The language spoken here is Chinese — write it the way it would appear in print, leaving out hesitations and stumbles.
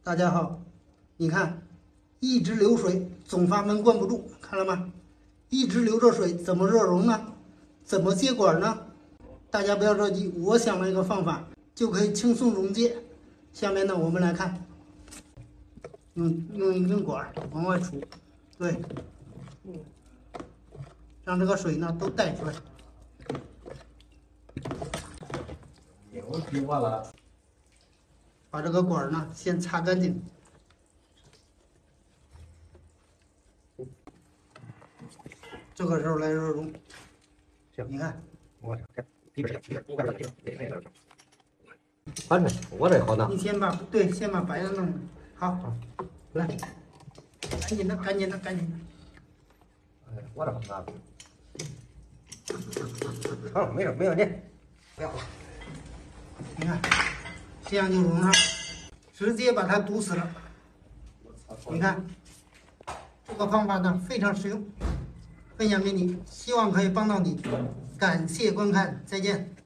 大家好，你看，一直流水，总阀门关不住，看了吗？一直流着水，怎么热熔呢？怎么接管呢？大家不要着急，我想了一个方法，就可以轻松溶解。下面呢，我们来看，用一根管往外杵，对，让这个水呢都带出来。 有计划了。 把这个管呢先擦干净。这个时候来热熔，你看， 反正我这好拿。 你先把白的弄了，好，来，赶紧的。 哎，我这好拿。好，没事，你不要。 你看，这样就溶上，直接把它堵死了。你看，这个方法呢非常实用，分享给你，希望可以帮到你。感谢观看，再见。